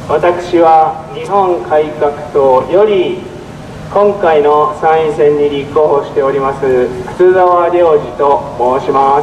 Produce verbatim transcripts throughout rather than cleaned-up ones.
私は日本改革党より今回の参院選に立候補しております靴沢良二と申します。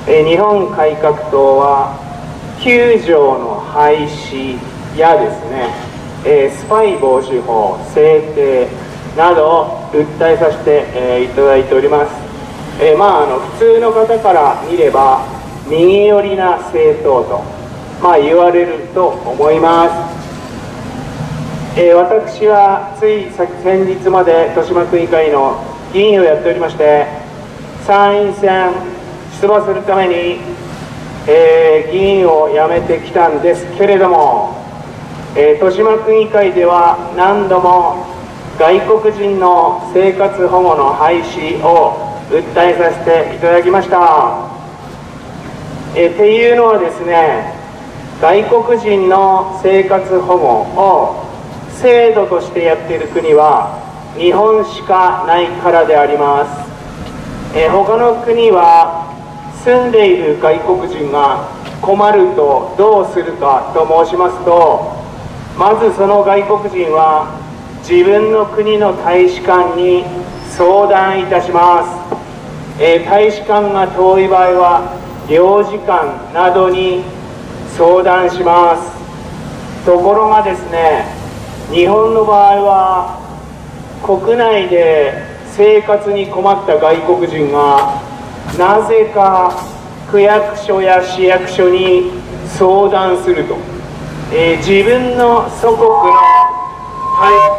え日本改革党はきゅう条の廃止やですね、えスパイ防止法制定などを訴えさせて、えいただいております。えまああの普通の方から見れば右寄りな政党と、まあ、言われると思います。えー、私はつい先日まで豊島区議会の議員をやっておりまして、参院選出馬するために、えー、議員を辞めてきたんですけれども、えー、豊島区議会では何度も外国人の生活保護の廃止を訴えさせていただきました。えー、っていうのはですね、外国人の生活保護を制度としてやっている国は日本しかないからであります。えー、他の国は住んでいる外国人が困るとどうするかと申しますと、まずその外国人は自分の国の大使館に相談いたします。えー、大使館が遠い場合は領事館などに相談します。ところがですね、日本の場合は国内で生活に困った外国人がなぜか区役所や市役所に相談すると、えー、自分の祖国の、はい、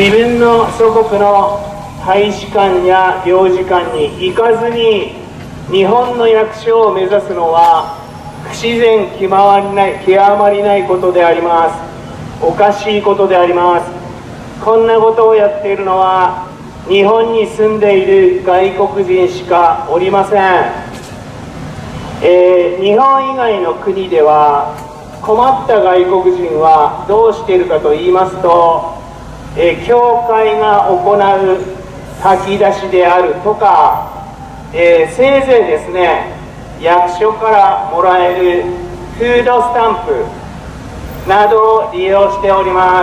自分の祖国の大使館や領事館に行かずに日本の役所を目指すのは不自然極まりない極まりないことであります。おかしいことであります。こんなことをやっているのは日本に住んでいる外国人しかおりません。えー、日本以外の国では困った外国人はどうしているかと言いますと、えー、教会が行う炊き出しであるとか、えー、せいぜいですね、役所からもらえるフードスタンプなどを利用しております。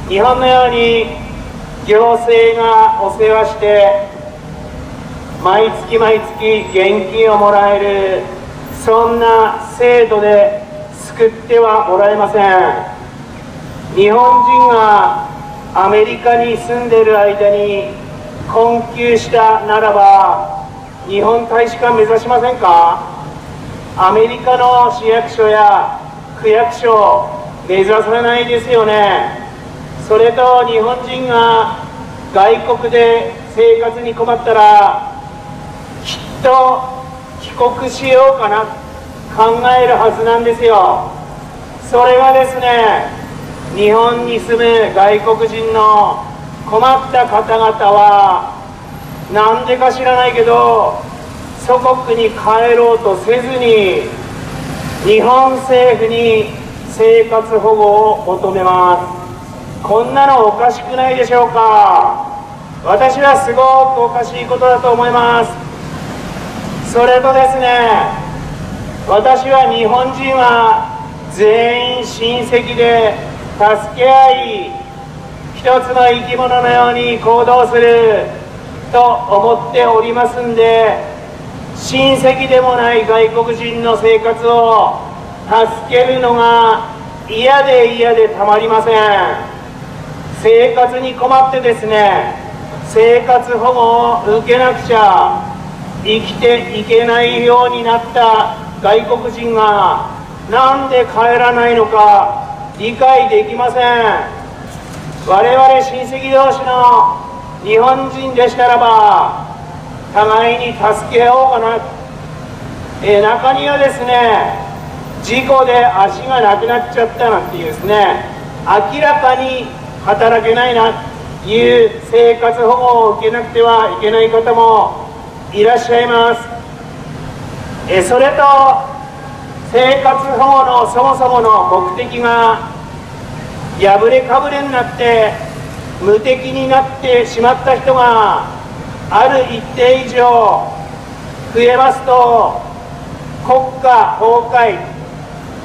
日本のように行政がお世話して毎月毎月現金をもらえる、そんな制度で救ってはもらえません。日本人がアメリカに住んでいる間に困窮したならば日本大使館目指しませんか？アメリカの市役所や区役所目指さないですよね。それと日本人が外国で生活に困ったらきっと帰国しようかな考えるはずなんですよ。それがですね、日本に住む外国人の困った方々はなんでか知らないけど祖国に帰ろうとせずに日本政府に生活保護を求めます。こんなのおかしくないでしょうか。私はすごくおかしいことだと思います。それとですね、私は日本人は全員親戚で助け合い一つの生き物のように行動すると思っておりますんで、親戚でもない外国人の生活を助けるのが嫌で嫌でたまりません。生活に困ってですね、生活保護を受けなくちゃ生きていけないようになった外国人がなんで帰らないのか理解できません。我々親戚同士の日本人でしたらば互いに助け合おうかな。えー、中にはですね、事故で足がなくなっちゃったなんていうですね、明らかに働けないなという生活保護を受けなくてはいけない方もいらっしゃいます。えそれと生活保護のそもそもの目的が破れかぶれになって無敵になってしまった人がある一定以上増えますと国家崩壊、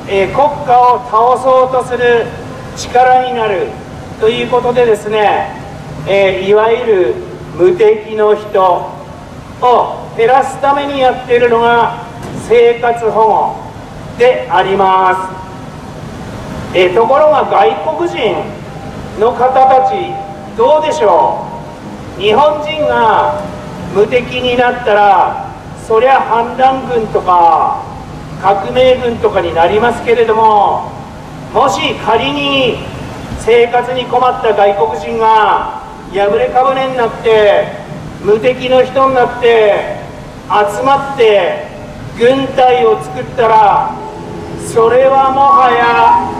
えー、国家を倒そうとする力になるということでですね、えー、いわゆる無敵の人を減らすためにやっているのが生活保護であります。えー、ところが外国人の方たちどうでしょう。日本人が無敵になったらそりゃ反乱軍とか革命軍とかになりますけれども、もし仮に生活に困った外国人が破れかぶれになって無敵の人になって集まって軍隊を作ったら、それはもはや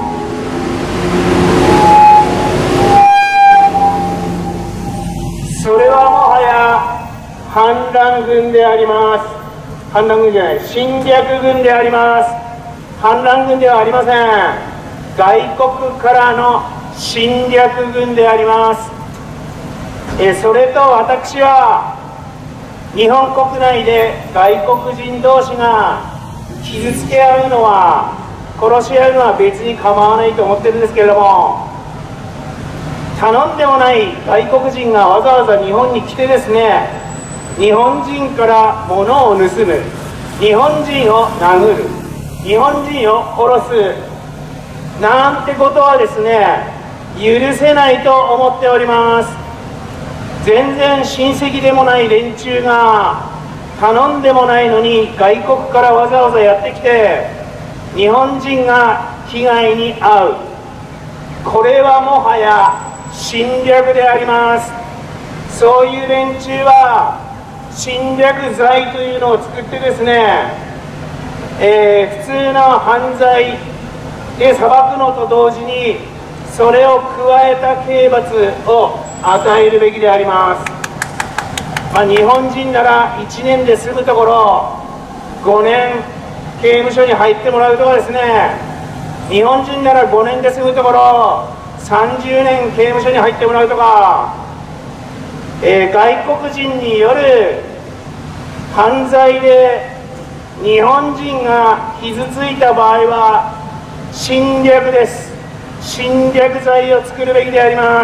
それはもはや反乱軍であります。反乱軍じゃない、侵略軍であります。反乱軍ではありません。外国からの侵略軍であります。えそれと私は日本国内で外国人同士が傷つけ合うのは、殺し合うのは別に構わないと思ってるんですけれども、頼んでもない外国人がわざわざ日本に来てですね、日本人から物を盗む、日本人を殴る、日本人を殺すなんてことはですね、許せないと思っております。全然親戚でもない連中が頼んでもないのに外国からわざわざやってきて日本人が被害に遭う、これはもはや侵略であります。そういう連中は侵略罪というのを作ってですね、えー、普通の犯罪で裁くのと同時にそれを加えた刑罰を与えるべきであります。まあ、日本人ならいちねんで済むところごねん刑務所に入ってもらうとかですね、日本人ならごねんで済むところさんじゅうねん刑務所に入ってもらうとか、えー、外国人による犯罪で日本人が傷ついた場合は侵略です。侵略罪を作るべきであります。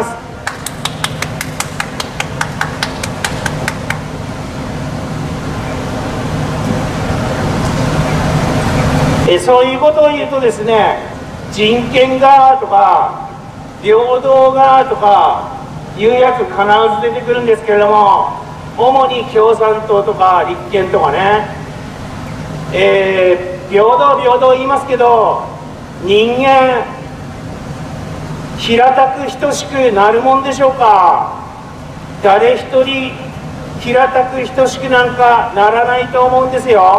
えそういうことを言うとですね、人権がとか平等がとかいうやつ必ず出てくるんですけれども、主に共産党とか立憲とかね、えー、平等平等言いますけど、人間平たく等しくなるもんでしょうか。誰一人平たく等しくなんかならないと思うんですよ。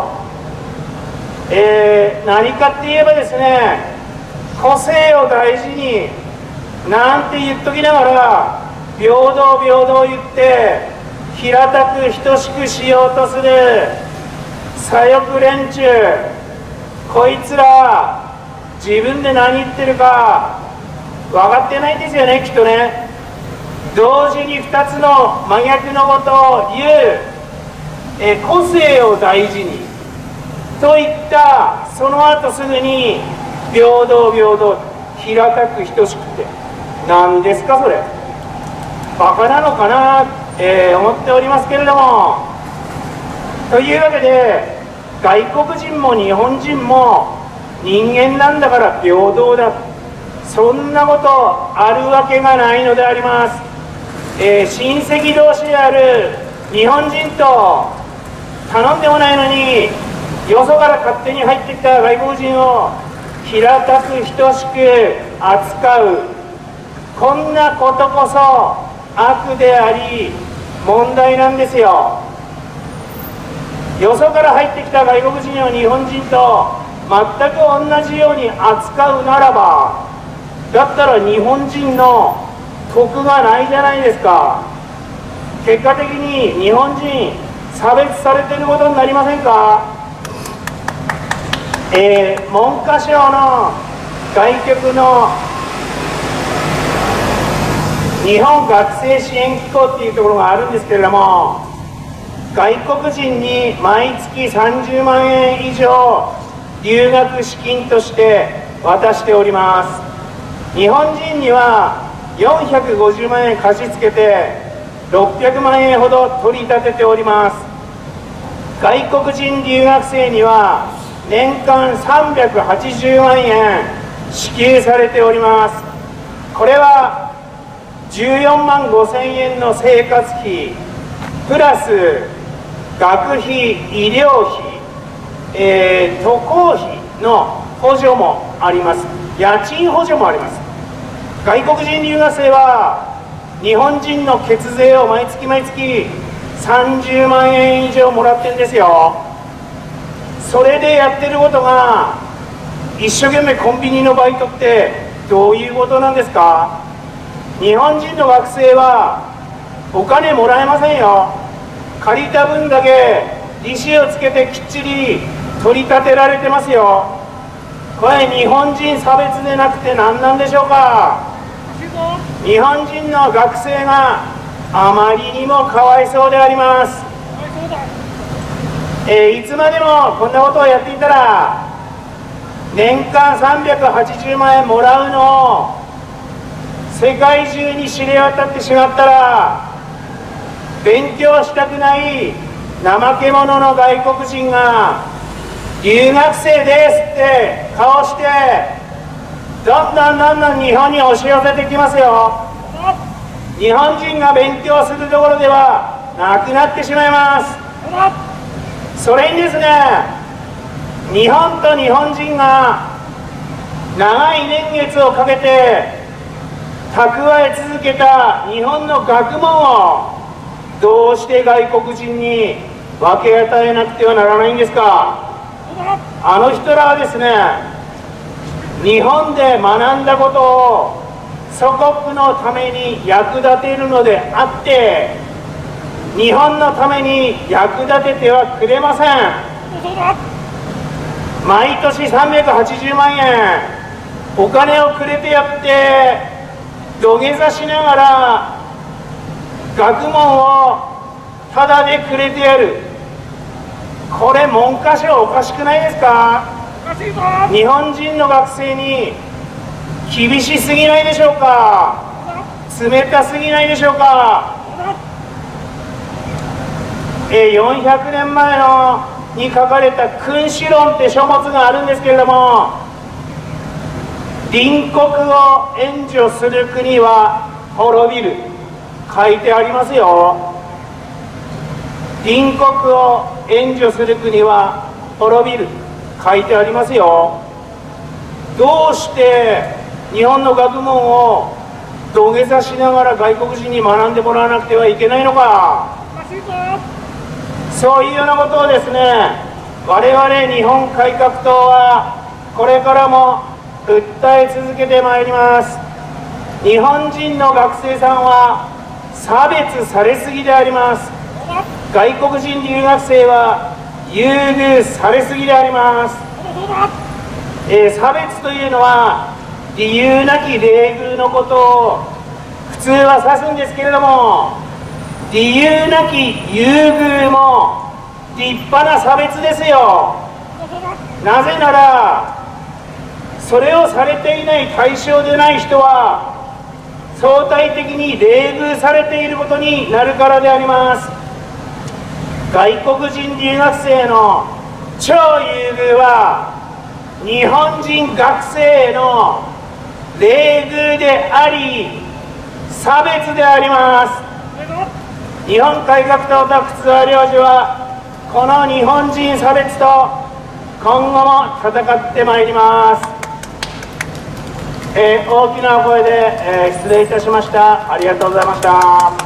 えー、何かって言えばですね、個性を大事になんて言っときながら平等平等言って平たく等しくしようとする左翼連中、こいつら自分で何言ってるか分かってないんですよね、きっとね。同時にふたつの真逆のことを言う、え個性を大事にといったその後すぐに平等平等、平たく等しくって何ですかそれ、バカなのかな、えー、思っておりますけれども。というわけで外国人も日本人も人間なんだから平等だ、そんなことあるわけがないのであります。えー、親戚同士である日本人と頼んでもないのによそから勝手に入ってきた外国人を平たく等しく扱う、こんなことこそ悪であり問題なんですよ。よそから入ってきた外国人を日本人と全く同じように扱うならば、だったら日本人の得がないじゃないですか。結果的に日本人差別されていることになりませんか。えー、文科省の外局の日本学生支援機構っていうところがあるんですけれども、外国人に毎月さんじゅうまんえん以上留学資金として渡しております。日本人にはよんひゃくごじゅうまんえん貸し付けてろっぴゃくまんえんほど取り立てております。外国人留学生には年間さんびゃくはちじゅうまんえん支給されております。これはじゅうよんまんごせんえんの生活費プラス学費、医療費、えー、渡航費の補助もあります。家賃補助もあります。外国人留学生は日本人の血税を毎月毎月さんじゅうまんえん以上もらってるんですよ。それでやってることが一生懸命コンビニのバイトってどういうことなんですか？日本人の学生はお金もらえませんよ。借りた分だけ利子をつけてきっちり取り立てられてますよ。これ日本人差別でなくて何なんでしょうか？日本人の学生があまりにもかわいそうであります。えー、いつまでもこんなことをやっていたら年間さんびゃくはちじゅうまんえんもらうのを世界中に知れ渡ってしまったら勉強したくない怠け者の外国人が留学生ですって顔してどんどんどんどん日本に押し寄せてきますよ。日本人が勉強するところではなくなってしまいます。それにですね、日本と日本人が長い年月をかけて蓄え続けた日本の学問をどうして外国人に分け与えなくてはならないんですか？あの人らはですね、日本で学んだことを祖国のために役立てるのであって日本のために役立ててはくれません。毎年さんびゃくはちじゅうまんえんお金をくれてやって土下座しながら学問をタダでくれてやる。これ文科省おかしくないですか？日本人の学生に厳しすぎないでしょうか？冷たすぎないでしょうか？えー、よんひゃくねんまえのに書かれた「君主論」って書物があるんですけれども、隣国を援助する国は滅びる書いてありますよ。隣国を援助する国は滅びる書いてありますよ。どうして日本の学問を土下座しながら外国人に学んでもらわなくてはいけないのか？そういうようなことをですね、我々日本改革党はこれからも訴え続けてまいります。日本人の学生さんは差別されすぎであります。外国人留学生は優遇されすぎであります。えー、差別というのは理由なき冷遇のことを普通は指すんですけれども、理由なき優遇も立派な差別ですよ。なぜならそれをされていない対象でない人は相対的に冷遇されていることになるからであります。外国人留学生の超優遇は日本人学生への冷遇であり差別であります。日本改革党と靴輪領事はこの日本人差別と今後も戦ってまいります。えー、大きな声で、えー、失礼いたしました。ありがとうございました。